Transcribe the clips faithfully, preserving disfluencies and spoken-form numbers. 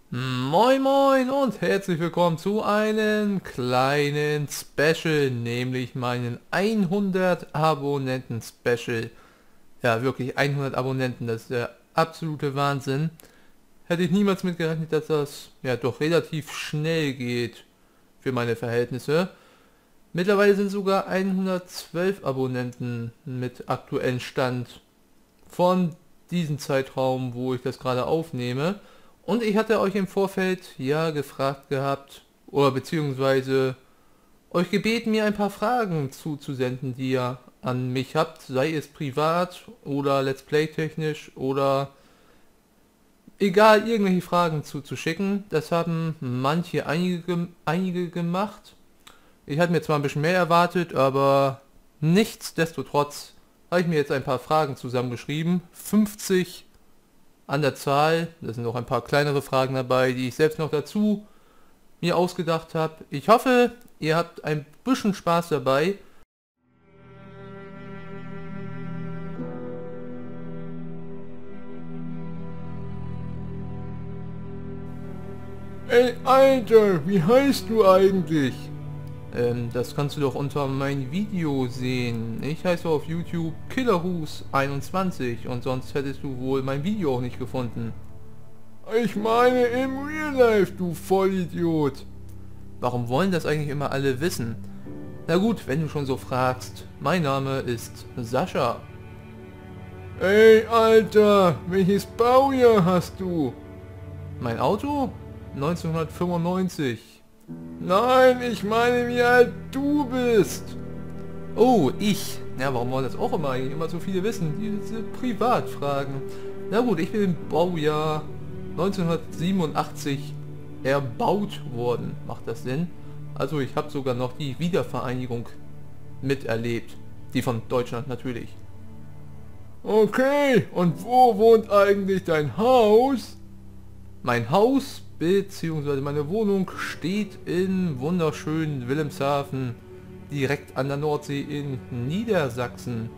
Moin moin und herzlich willkommen zu einem kleinen Special, nämlich meinen hundert Abonnenten Special. Ja, wirklich hundert Abonnenten, das ist der absolute Wahnsinn. Hätte ich niemals mitgerechnet, dass das ja doch relativ schnell geht für meine Verhältnisse. Mittlerweile sind sogar hundertzwölf Abonnenten mit aktuellem Stand von diesem Zeitraum, wo ich das gerade aufnehme. Und ich hatte euch im Vorfeld ja gefragt gehabt, oder beziehungsweise euch gebeten, mir ein paar Fragen zuzusenden, die ihr an mich habt, sei es privat oder Let's Play technisch oder egal, irgendwelche Fragen zuzuschicken. Das haben manche, einige, einige gemacht. Ich hatte mir zwar ein bisschen mehr erwartet, aber nichtsdestotrotz habe ich mir jetzt ein paar Fragen zusammengeschrieben. fünfzig an der Zahl. Da sind noch ein paar kleinere Fragen dabei, die ich selbst noch dazu mir ausgedacht habe. Ich hoffe, ihr habt ein bisschen Spaß dabei. Ey, Alter, wie heißt du eigentlich? Ähm, das kannst du doch unter mein Video sehen. Ich heiße auf YouTube Killerhus einundzwanzig und sonst hättest du wohl mein Video auch nicht gefunden. Ich meine im Real Life, du Vollidiot. Warum wollen das eigentlich immer alle wissen? Na gut, wenn du schon so fragst. Mein Name ist Sascha. Ey, Alter, welches Baujahr hast du? Mein Auto? neunzehnhundertfünfundneunzig. Nein, ich meine, wie alt du bist. Oh, ich. Ja, warum wollen das auch immer eigentlich immer so viele wissen? Diese Privatfragen. Na gut, ich bin im Baujahr neunzehnhundertsiebenundachtzig erbaut worden. Macht das Sinn? Also ich habe sogar noch die Wiedervereinigung miterlebt. Die von Deutschland natürlich. Okay, und wo wohnt eigentlich dein Haus? Mein Haus bzw. meine Wohnung steht in wunderschönen Wilhelmshaven, direkt an der Nordsee in Niedersachsen.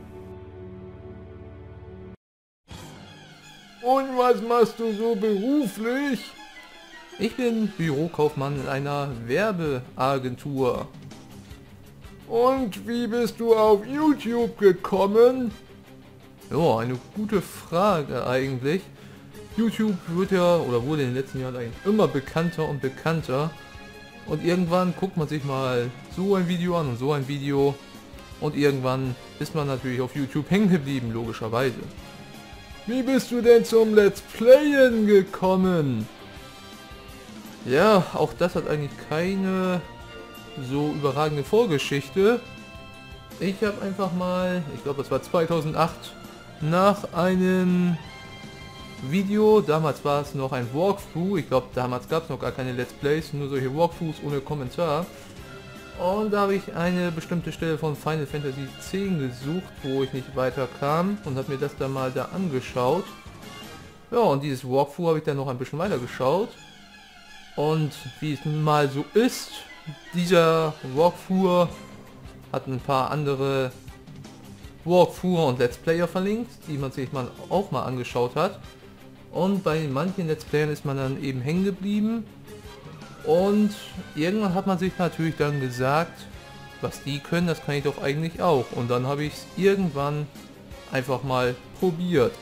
Und was machst du so beruflich? Ich bin Bürokaufmann in einer Werbeagentur. Und wie bist du auf YouTube gekommen? Ja, eine gute Frage eigentlich. YouTube wird ja, oder wurde in den letzten Jahren eigentlich immer bekannter und bekannter. Und irgendwann guckt man sich mal so ein Video an und so ein Video. Und irgendwann ist man natürlich auf YouTube hängen geblieben, logischerweise. Wie bist du denn zum Let's Playen gekommen? Ja, auch das hat eigentlich keine so überragende Vorgeschichte. Ich habe einfach mal, ich glaube das war zweitausendacht, nach einem Video, damals war es noch ein Walkthrough, ich glaube damals gab es noch gar keine Let's Plays, nur solche Walkthroughs ohne Kommentar. Und da habe ich eine bestimmte Stelle von Final Fantasy zehn gesucht, wo ich nicht weiter kam und habe mir das dann mal da angeschaut. Ja, und dieses Walkthrough habe ich dann noch ein bisschen weiter geschaut. Und wie es mal so ist, dieser Walkthrough hat ein paar andere Walkthrough und Let's Player verlinkt, die man sich mal auch mal angeschaut hat. Und bei manchen Let's Playern ist man dann eben hängen geblieben. Und irgendwann hat man sich natürlich dann gesagt, was die können, das kann ich doch eigentlich auch. Und dann habe ich es irgendwann einfach mal probiert.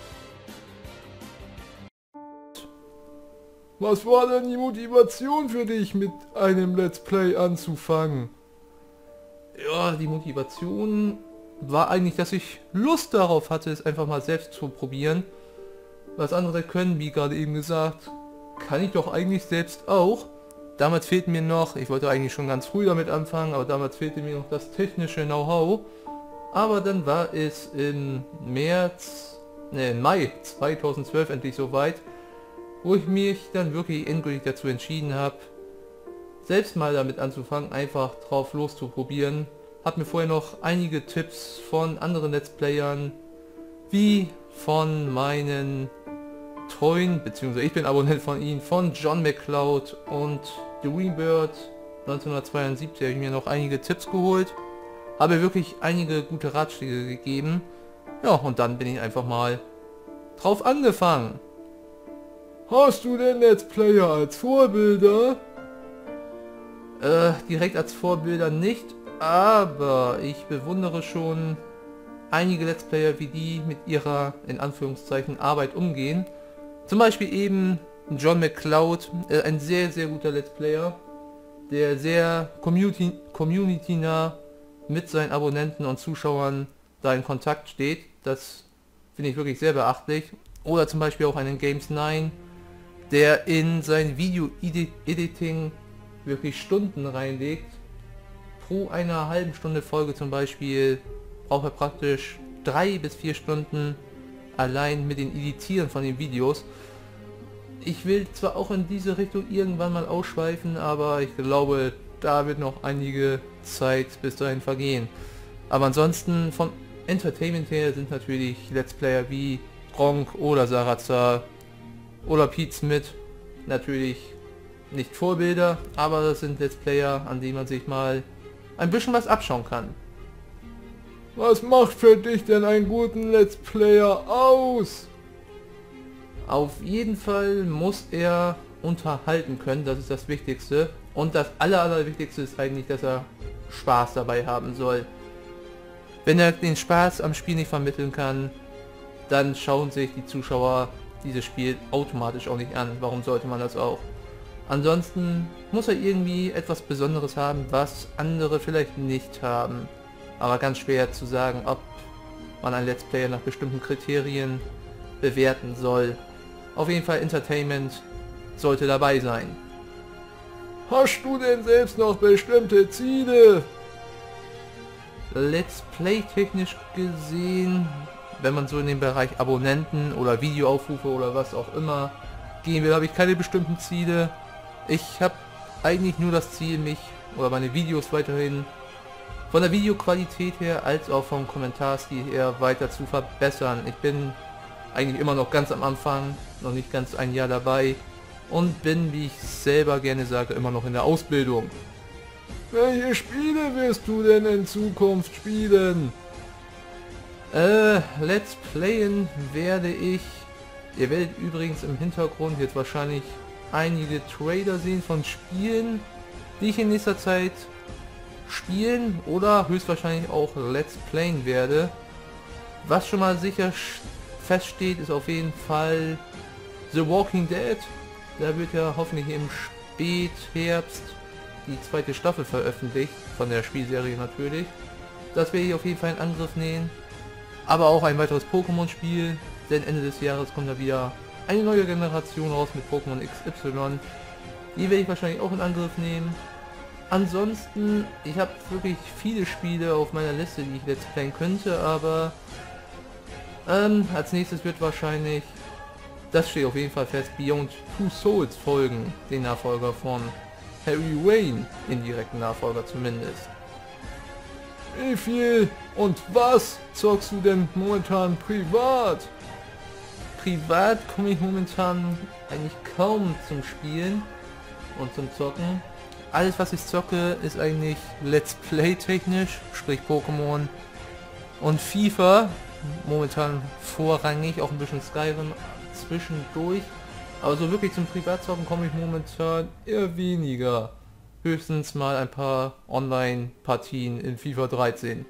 Was war denn die Motivation für dich, mit einem Let's Play anzufangen? Ja, die Motivation war eigentlich, dass ich Lust darauf hatte, es einfach mal selbst zu probieren. Was andere können, wie gerade eben gesagt, kann ich doch eigentlich selbst auch. Damals fehlten mir noch, ich wollte eigentlich schon ganz früh damit anfangen, aber damals fehlte mir noch das technische Know-how. Aber dann war es im März, ne, im Mai zweitausendzwölf endlich soweit, wo ich mich dann wirklich endgültig dazu entschieden habe, selbst mal damit anzufangen, einfach drauf loszuprobieren. Hab mir vorher noch einige Tipps von anderen Let's Playern, wie von meinen treuen, beziehungsweise ich bin Abonnent von ihnen, von John McCloud und Dreambird neunzehnhundertzweiundsiebzig, habe ich mir noch einige Tipps geholt, habe wirklich einige gute Ratschläge gegeben. Ja, und dann bin ich einfach mal drauf angefangen. Hast du denn Let's Player als Vorbilder? Äh, direkt als Vorbilder nicht, aber ich bewundere schon einige Let's Player, wie die mit ihrer, in Anführungszeichen, Arbeit umgehen. Zum Beispiel eben John McCloud, äh, ein sehr, sehr guter Let's Player, der sehr community, community-nah mit seinen Abonnenten und Zuschauern da in Kontakt steht. Das finde ich wirklich sehr beachtlich. Oder zum Beispiel auch einen Games neun, der in sein Video-Editing wirklich Stunden reinlegt. Pro einer halben Stunde Folge zum Beispiel braucht er praktisch drei bis vier Stunden allein mit den Editieren von den Videos. Ich will zwar auch in diese Richtung irgendwann mal ausschweifen, aber ich glaube, da wird noch einige Zeit bis dahin vergehen. Aber ansonsten vom Entertainment her sind natürlich Let's Player wie Gronk oder Sarazar oder Pete Smith natürlich nicht Vorbilder, aber das sind Let's Player, an denen man sich mal ein bisschen was abschauen kann. Was macht für dich denn einen guten Let's Player aus? Auf jeden Fall muss er unterhalten können, das ist das Wichtigste. Und das aller, aller Wichtigste ist eigentlich, dass er Spaß dabei haben soll. Wenn er den Spaß am Spiel nicht vermitteln kann, dann schauen sich die Zuschauer dieses Spiel automatisch auch nicht an. Warum sollte man das auch? Ansonsten muss er irgendwie etwas Besonderes haben, was andere vielleicht nicht haben. Aber ganz schwer zu sagen, ob man einen Let's Player nach bestimmten Kriterien bewerten soll. Auf jeden Fall Entertainment sollte dabei sein. Hast du denn selbst noch bestimmte Ziele? Let's Play technisch gesehen, wenn man so in den Bereich Abonnenten oder Videoaufrufe oder was auch immer gehen will, habe ich keine bestimmten Ziele. Ich habe eigentlich nur das Ziel, mich oder meine Videos weiterhin von der Videoqualität her als auch vom Kommentarstil her weiter zu verbessern. Ich bin eigentlich immer noch ganz am Anfang, noch nicht ganz ein Jahr dabei und bin, wie ich selber gerne sage, immer noch in der Ausbildung. Welche Spiele wirst du denn in Zukunft spielen? Äh, Let's Playen werde ich, ihr werdet übrigens im Hintergrund jetzt wahrscheinlich einige Trailer sehen von Spielen, die ich in nächster Zeit spielen oder höchstwahrscheinlich auch Let's Playen werde. Was schon mal sicher feststeht, ist auf jeden Fall The Walking Dead. Da wird ja hoffentlich im Spätherbst die zweite Staffel veröffentlicht, von der Spielserie natürlich. Das werde ich auf jeden Fall in Angriff nehmen. Aber auch ein weiteres Pokémon-Spiel, denn Ende des Jahres kommt da wieder eine neue Generation raus mit Pokémon X Y. Die werde ich wahrscheinlich auch in Angriff nehmen. Ansonsten, ich habe wirklich viele Spiele auf meiner Liste, die ich Let's Playen könnte, aber ähm, als nächstes wird wahrscheinlich, das steht auf jeden Fall fest, Beyond Two Souls folgen, den Nachfolger von Harry Wayne, indirekten Nachfolger zumindest. Wie viel und was zockst du denn momentan privat? Privat komme ich momentan eigentlich kaum zum Spielen und zum Zocken. Alles was ich zocke ist eigentlich Let's Play technisch, sprich Pokémon und FIFA, momentan vorrangig, auch ein bisschen Skyrim zwischendurch. Aber so wirklich zum Privatzocken komme ich momentan eher weniger. Höchstens mal ein paar Online-Partien in FIFA dreizehn.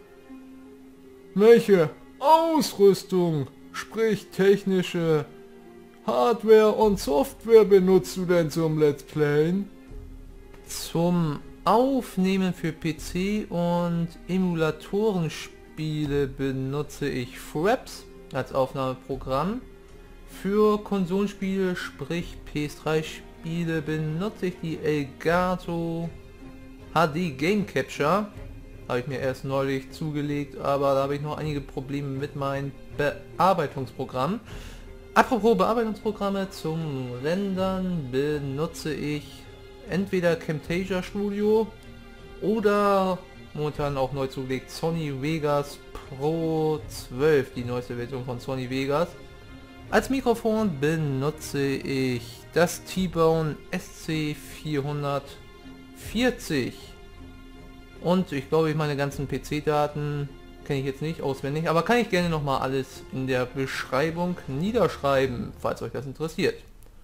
Welche Ausrüstung, sprich technische Hardware und Software benutzt du denn zum Let's Playen? Zum Aufnehmen für P C und Emulatorenspiele benutze ich Fraps als Aufnahmeprogramm. Für Konsolenspiele, sprich P S drei Spiele, benutze ich die Elgato H D Game Capture. Habe ich mir erst neulich zugelegt, aber da habe ich noch einige Probleme mit meinem Bearbeitungsprogramm. Apropos Bearbeitungsprogramme, zum Rendern benutze ich entweder Camtasia Studio oder momentan auch neu zugelegt Sony Vegas Pro zwölf, die neueste Version von Sony Vegas. Als Mikrofon benutze ich das T-Bone S C vierhundertvierzig und ich glaube, meine ganzen P C-Daten kenne ich jetzt nicht auswendig, aber kann ich gerne nochmal alles in der Beschreibung niederschreiben, falls euch das interessiert.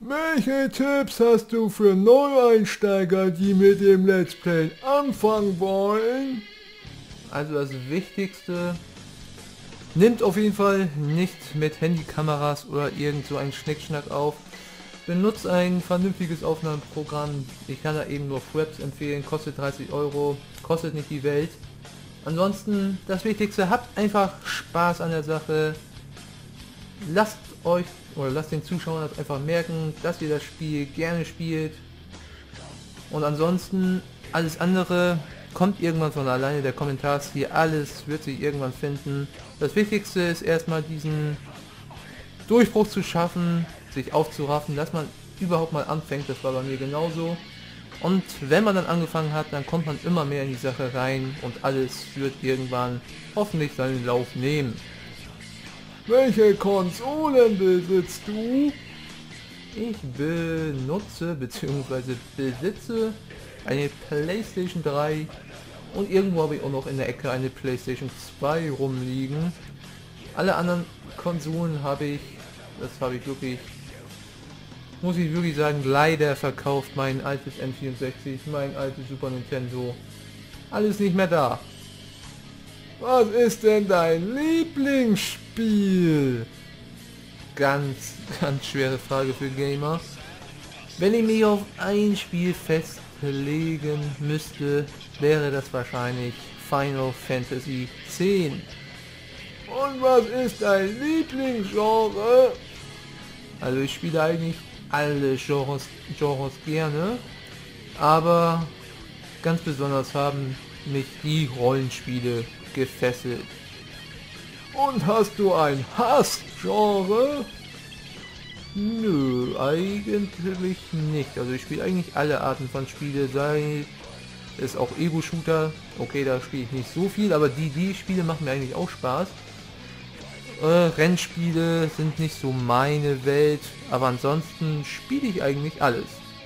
Welche Tipps hast du für Neueinsteiger, die mit dem Let's Play anfangen wollen? Also das Wichtigste, nimmt auf jeden Fall nicht mit Handykameras oder irgend so einen Schnickschnack auf. Benutzt ein vernünftiges Aufnahmeprogramm. Ich kann da eben nur Fraps empfehlen, kostet dreißig Euro, kostet nicht die Welt. Ansonsten, das Wichtigste, habt einfach Spaß an der Sache. Lasst euch oder lasst den Zuschauern das einfach merken, dass ihr das Spiel gerne spielt. Und ansonsten, alles andere kommt irgendwann von alleine. Der Kommentarstil, alles wird sich irgendwann finden. Das Wichtigste ist erstmal diesen Durchbruch zu schaffen, sich aufzuraffen, dass man überhaupt mal anfängt. Das war bei mir genauso. Und wenn man dann angefangen hat, dann kommt man immer mehr in die Sache rein und alles wird irgendwann hoffentlich seinen Lauf nehmen. Welche Konsolen besitzt du? Ich benutze bzw. besitze eine PlayStation drei und irgendwo habe ich auch noch in der Ecke eine PlayStation zwei rumliegen. Alle anderen Konsolen habe ich, das habe ich wirklich, muss ich wirklich sagen, leider verkauft. Mein altes N vierundsechzig, mein altes Super Nintendo, alles nicht mehr da. Was ist denn dein Lieblingsspiel? Ganz, ganz schwere Frage für Gamer. Wenn ich mich auf ein Spiel festlegen müsste, wäre das wahrscheinlich Final Fantasy X. Und was ist dein Lieblingsgenre? Also ich spiele eigentlich alle Genres, Genres gerne, aber ganz besonders haben mich die Rollenspiele gefesselt. Und hast du ein Hassgenre? Nö, eigentlich nicht. Also ich spiele eigentlich alle Arten von Spiele, sei es auch Ego-Shooter. Okay, da spiele ich nicht so viel, aber die, die Spiele machen mir eigentlich auch Spaß. Äh, Rennspiele sind nicht so meine Welt, aber ansonsten spiele ich eigentlich alles.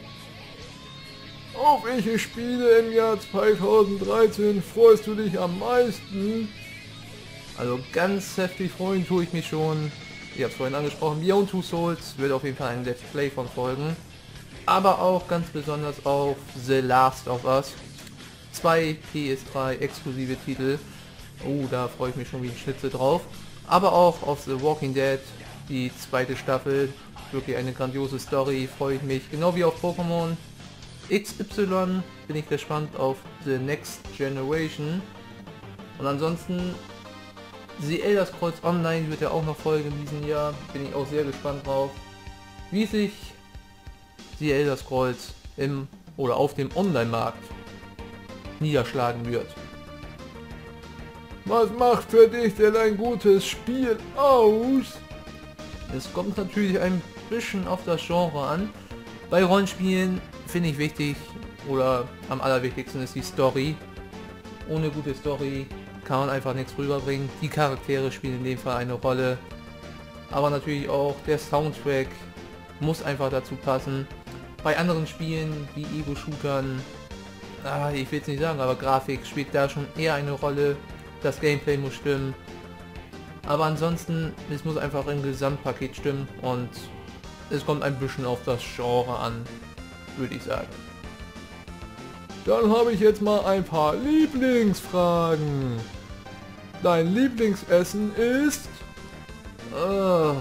Auf welche Spiele im Jahr zweitausenddreizehn freust du dich am meisten? Also ganz heftig freuen tue ich mich schon. Ich habe es vorhin angesprochen, Beyond Two Souls wird auf jeden Fall ein Let's Play von folgen. Aber auch ganz besonders auf The Last of Us. Zwei P S drei exklusive Titel. Oh, da freue ich mich schon wie ein Schnitzel drauf. Aber auch auf The Walking Dead, die zweite Staffel. Wirklich eine grandiose Story, freue ich mich. Genau wie auf Pokémon X Y bin ich gespannt auf The Next Generation. Und ansonsten The Elder Scrolls Online wird ja auch noch folgen in diesem Jahr. Bin ich auch sehr gespannt drauf, wie sich The Elder Scrolls im oder auf dem Online-Markt niederschlagen wird. Was macht für dich denn ein gutes Spiel aus? Es kommt natürlich ein bisschen auf das Genre an. Bei Rollenspielen finde ich wichtig oder am allerwichtigsten ist die Story. Ohne gute Story kann man einfach nichts rüberbringen. Die Charaktere spielen in dem Fall eine Rolle. Aber natürlich auch der Soundtrack muss einfach dazu passen. Bei anderen Spielen wie Ego-Shootern, ah, ich will es nicht sagen, aber Grafik spielt da schon eher eine Rolle. Das Gameplay muss stimmen. Aber ansonsten, es muss einfach im Gesamtpaket stimmen und es kommt ein bisschen auf das Genre an, würde ich sagen. Dann habe ich jetzt mal ein paar Lieblingsfragen. Dein Lieblingsessen ist? Uh,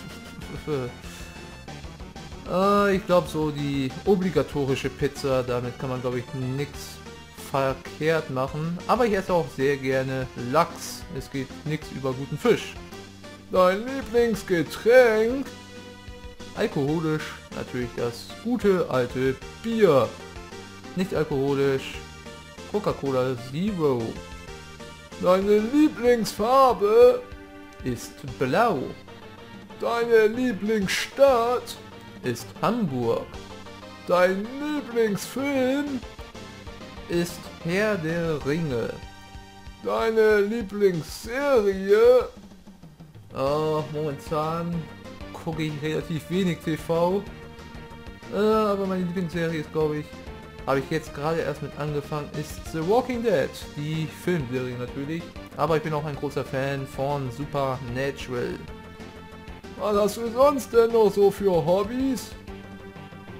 uh, ich glaube so die obligatorische Pizza, damit kann man glaube ich nichts verkehrt machen. Aber ich esse auch sehr gerne Lachs. Es geht nichts über guten Fisch. Dein Lieblingsgetränk? Alkoholisch natürlich das gute alte Bier. Nicht alkoholisch Coca-Cola Zero. Deine Lieblingsfarbe? Ist blau. Deine Lieblingsstadt? Ist Hamburg. Dein Lieblingsfilm? Ist Herr der Ringe. Deine Lieblingsserie? Oh, momentan gucke ich relativ wenig T V. Äh, aber meine Lieblingsserie ist, glaube ich, habe ich jetzt gerade erst mit angefangen, ist The Walking Dead. Die Filmserie natürlich. Aber ich bin auch ein großer Fan von Supernatural. Was hast du sonst denn noch so für Hobbys?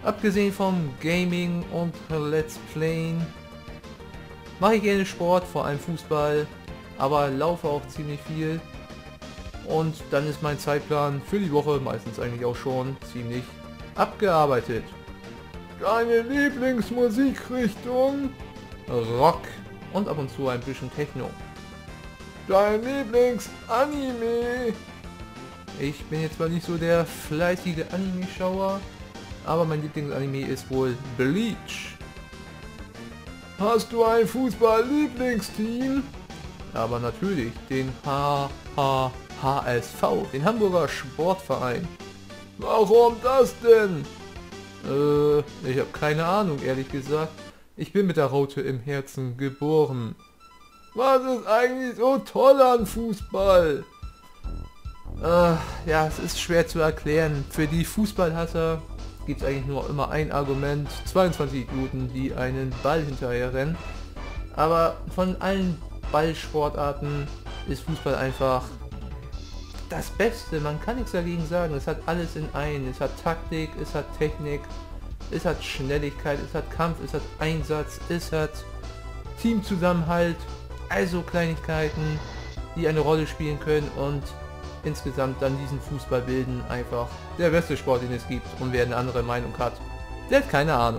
Abgesehen vom Gaming und Let's Playen mache ich gerne Sport, vor allem Fußball, aber laufe auch ziemlich viel. Und dann ist mein Zeitplan für die Woche meistens eigentlich auch schon ziemlich abgearbeitet. Deine Lieblingsmusikrichtung? Rock und ab und zu ein bisschen Techno. Dein Lieblingsanime? Ich bin jetzt zwar nicht so der fleißige Anime-Schauer, aber mein Lieblingsanime ist wohl Bleach. Hast du ein Fußball-Lieblingsteam? Aber natürlich den H H H S V, den Hamburger Sportverein. Warum das denn? Äh, ich habe keine Ahnung, ehrlich gesagt. Ich bin mit der Raute im Herzen geboren. Was ist eigentlich so toll an Fußball? Äh, ja, es ist schwer zu erklären. Für die Fußballhasser gibt es eigentlich nur immer ein Argument. zweiundzwanzig Idioten, die einen Ball hinterher rennen. Aber von allen Ballsportarten ist Fußball einfach das Beste. Man kann nichts dagegen sagen. Es hat alles in einem. Es hat Taktik, es hat Technik, es hat Schnelligkeit, es hat Kampf, es hat Einsatz, es hat Teamzusammenhalt. Also Kleinigkeiten, die eine Rolle spielen können und insgesamt dann diesen Fußball bilden. Einfach der beste Sport, den es gibt. Und wer eine andere Meinung hat, der hat keine Ahnung.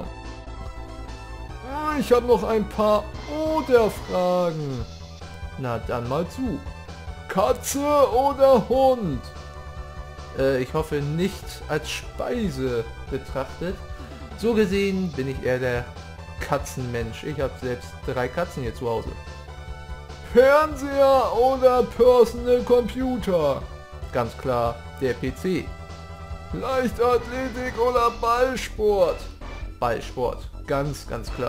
Ich habe noch ein paar Oder-Fragen. Na dann mal zu. Katze oder Hund? Äh, ich hoffe nicht als Speise betrachtet. So gesehen bin ich eher der Katzenmensch. Ich habe selbst drei Katzen hier zu Hause. Fernseher oder Personal Computer? Ganz klar der P C. Leichtathletik oder Ballsport? Ballsport, ganz, ganz klar.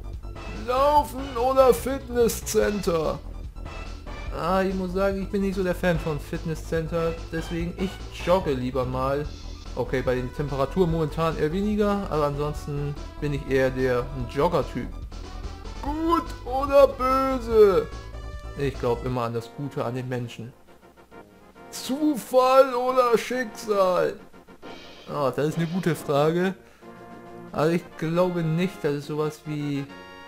Laufen oder Fitnesscenter? Ah, ich muss sagen, ich bin nicht so der Fan von Fitnesscenter, deswegen ich jogge lieber mal. Okay, bei den Temperaturen momentan eher weniger, aber ansonsten bin ich eher der Jogger-Typ. Gut oder böse? Ich glaube immer an das Gute an den Menschen. Zufall oder Schicksal? Oh, das ist eine gute Frage. Also ich glaube nicht, dass es sowas wie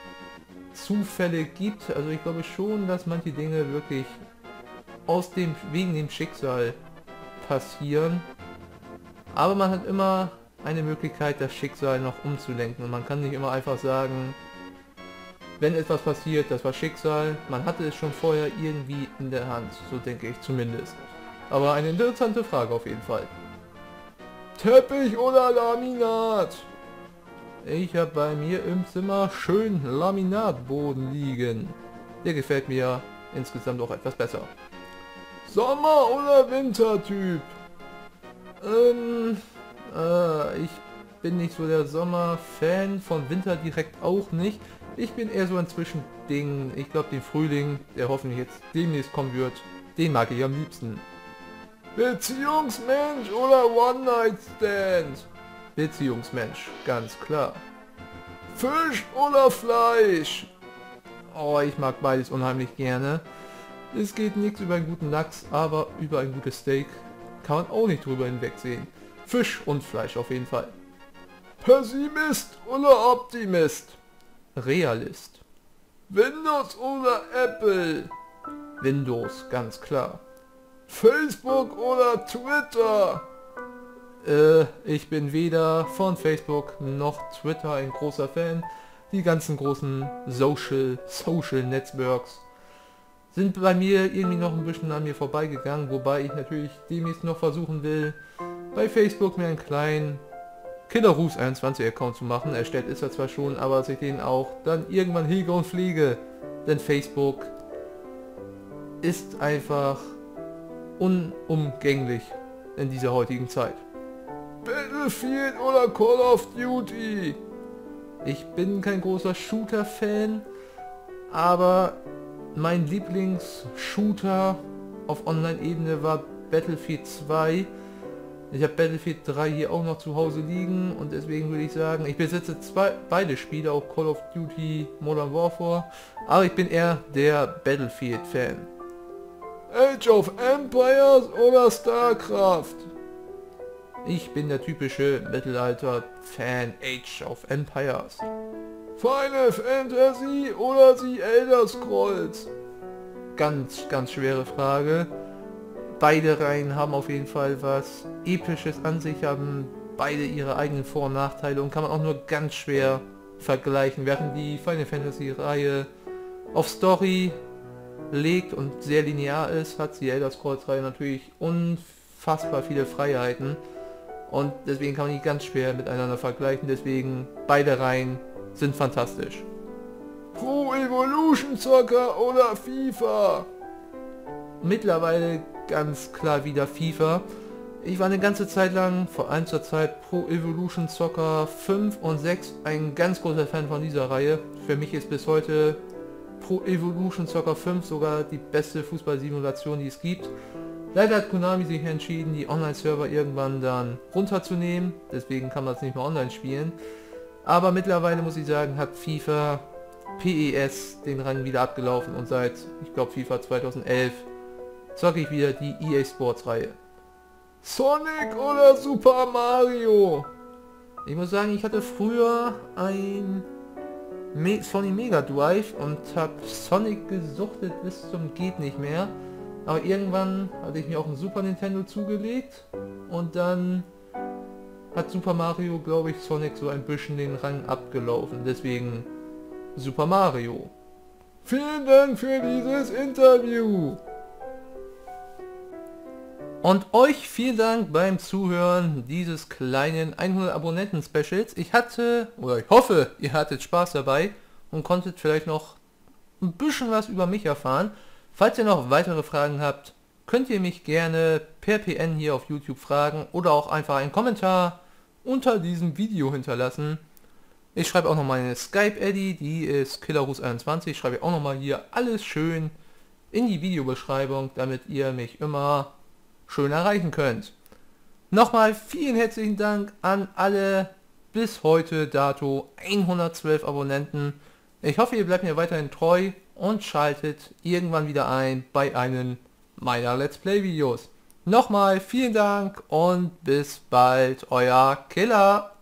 Zufälle gibt. Also ich glaube schon, dass manche Dinge wirklich aus dem wegen dem Schicksal passieren. Aber man hat immer eine Möglichkeit, das Schicksal noch umzulenken. Und man kann nicht immer einfach sagen, wenn etwas passiert, das war Schicksal. Man hatte es schon vorher irgendwie in der Hand. So denke ich zumindest. Aber eine interessante Frage auf jeden Fall. Teppich oder Laminat? Ich habe bei mir im Zimmer schön Laminatboden liegen. Der gefällt mir insgesamt auch etwas besser. Sommer- oder Wintertyp? Ähm, äh, ich bin nicht so der Sommer-Fan, von Winter direkt auch nicht. Ich bin eher so ein Zwischending. Ich glaube den Frühling, der hoffentlich jetzt demnächst kommen wird, den mag ich am liebsten. Beziehungsmensch oder One-Night-Stand? Beziehungsmensch, ganz klar. Fisch oder Fleisch? Oh, ich mag beides unheimlich gerne. Es geht nichts über einen guten Lachs, aber über ein gutes Steak kann man auch nicht drüber hinwegsehen. Fisch und Fleisch auf jeden Fall. Pessimist oder Optimist? Realist. Windows oder Apple? Windows, ganz klar. Facebook oder Twitter? Äh, ich bin weder von Facebook noch Twitter ein großer Fan. Die ganzen großen Social, Social Networks sind bei mir irgendwie noch ein bisschen an mir vorbeigegangen, wobei ich natürlich demnächst noch versuchen will, bei Facebook mir einen kleinen Killerus einundzwanzig Account zu machen. Erstellt ist er zwar schon, aber dass ich den auch dann irgendwann hege und pflege, denn Facebook ist einfach unumgänglich in dieser heutigen Zeit. Battlefield oder Call of Duty? Ich bin kein großer Shooter-Fan, aber mein Lieblings-Shooter auf Online-Ebene war Battlefield zwei. Ich habe Battlefield drei hier auch noch zu Hause liegen und deswegen würde ich sagen, ich besitze zwei, beide Spiele, auch Call of Duty Modern Warfare, aber ich bin eher der Battlefield-Fan. Age of Empires oder StarCraft? Ich bin der typische Mittelalter-Fan, Age of Empires. Final Fantasy oder The Elder Scrolls? Ganz, ganz schwere Frage. Beide Reihen haben auf jeden Fall was Episches an sich, haben beide ihre eigenen Vor- und Nachteile und kann man auch nur ganz schwer vergleichen. Während die Final Fantasy Reihe auf Story legt und sehr linear ist, hat die Elder Scrolls Reihe natürlich unfassbar viele Freiheiten und deswegen kann man die ganz schwer miteinander vergleichen. Deswegen beide Reihen sind fantastisch. Pro Evolution Soccer oder FIFA? Mittlerweile ganz klar wieder FIFA. Ich war eine ganze Zeit lang, vor allem zur Zeit Pro Evolution Soccer fünf und sechs, ein ganz großer Fan von dieser Reihe. Für mich ist bis heute Pro Evolution Soccer fünf sogar die beste Fußballsimulation, die es gibt. Leider hat Konami sich entschieden, die Online-Server irgendwann dann runterzunehmen, deswegen kann man es nicht mehr online spielen. Aber mittlerweile muss ich sagen, hat FIFA P E S den Rang wieder abgelaufen und seit, ich glaube FIFA zweitausendelf, zocke ich wieder die E A Sports Reihe. Sonic oder Super Mario? Ich muss sagen, ich hatte früher ein Me Sony Mega Drive und habe Sonic gesuchtet bis zum geht nicht mehr. Aber irgendwann hatte ich mir auch ein Super Nintendo zugelegt und dann hat Super Mario, glaube ich, Sonic so ein bisschen den Rang abgelaufen. Deswegen Super Mario. Vielen Dank für dieses Interview. Und euch vielen Dank beim Zuhören dieses kleinen hundert Abonnenten Specials. Ich hatte, oder ich hoffe, ihr hattet Spaß dabei und konntet vielleicht noch ein bisschen was über mich erfahren. Falls ihr noch weitere Fragen habt, könnt ihr mich gerne per P N hier auf YouTube fragen oder auch einfach einen Kommentar unter diesem Video hinterlassen. Ich schreibe auch noch meine Skype-I D, die ist killerus einundzwanzig, schreibe ich auch nochmal hier alles schön in die Videobeschreibung, damit ihr mich immer schön erreichen könnt. Nochmal vielen herzlichen Dank an alle bis heute dato hundertzwölf Abonnenten. Ich hoffe, ihr bleibt mir weiterhin treu und schaltet irgendwann wieder ein bei einem meiner Let's Play Videos. Nochmal vielen Dank und bis bald, euer Killer.